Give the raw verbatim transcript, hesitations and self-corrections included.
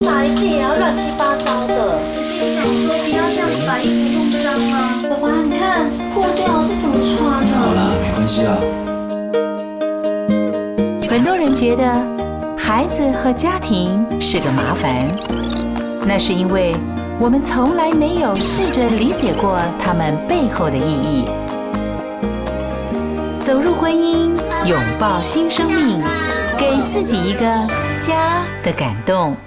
打一次也要乱七八糟的。跟你讲说不要这样子把衣服弄脏啊。爸爸，你看破掉，这怎么穿呢？ 好啦，没关系啦。 很多人觉得孩子和家庭是个麻烦，那是因为我们从来没有试着理解过他们背后的意义。走入婚姻，拥抱新生命，给自己一个家的感动。